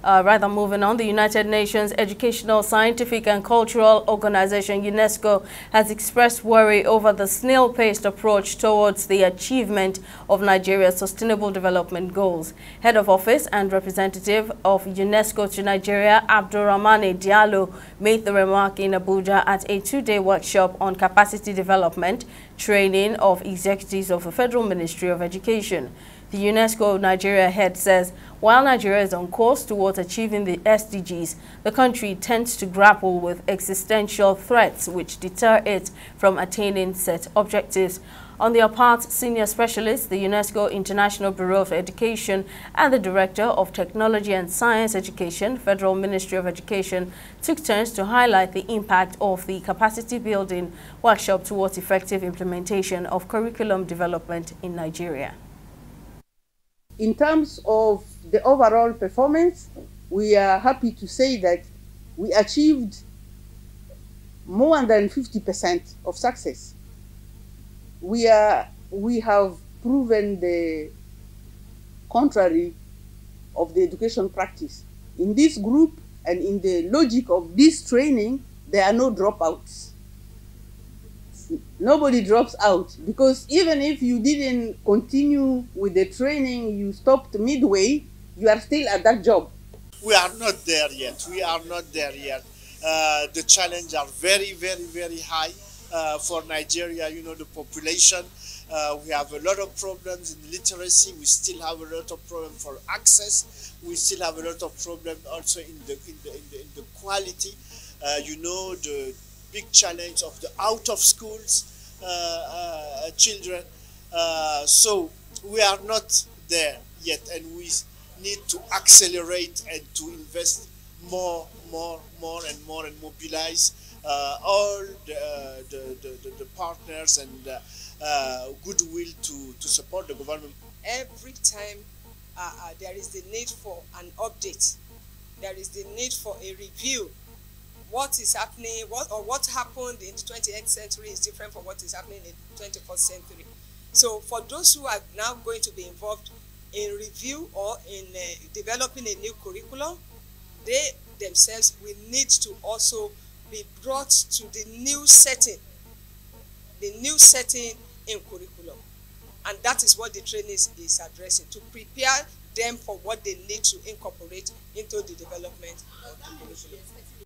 Moving on, the United Nations Educational, Scientific and Cultural Organization, UNESCO, has expressed worry over the snail-paced approach towards the achievement of Nigeria's Sustainable Development Goals. Head of Office and representative of UNESCO to Nigeria, Abdurrahmane Diallo, made the remark in Abuja at a two-day workshop on capacity development, training of executives of the Federal Ministry of Education. The UNESCO Nigeria head says, while Nigeria is on course towards achieving the SDGs, the country tends to grapple with existential threats which deter it from attaining set objectives. On their part, senior specialists, the UNESCO International Bureau of Education and the Director of Technology and Science Education, Federal Ministry of Education, took turns to highlight the impact of the capacity building workshop towards effective implementation of curriculum development in Nigeria. In terms of the overall performance, we are happy to say that we achieved more than 50% of success. We have proven the contrary of the education practice. In this group and in the logic of this training, there are no dropouts. Nobody drops out, because even if you didn't continue with the training, you stopped midway, you are still at that job. We are not there yet. We are not there yet. The challenges are very, very, very high for Nigeria. You know, the population. We have a lot of problems in literacy. We still have a lot of problems for access. We still have a lot of problems also in the quality. You know, the big challenge of the out of schools children. So we are not there yet, and we need to accelerate and to invest more and mobilize all the partners and goodwill to support the government. Every time there is the need for an update, there is the need for a review. What is happening, what happened in the 28th century is different from what is happening in the 21st century. So for those who are now going to be involved in review or in developing a new curriculum, they themselves will need to also be brought to the new setting in curriculum. And that is what the training is addressing, to prepare them for what they need to incorporate into the development of the curriculum.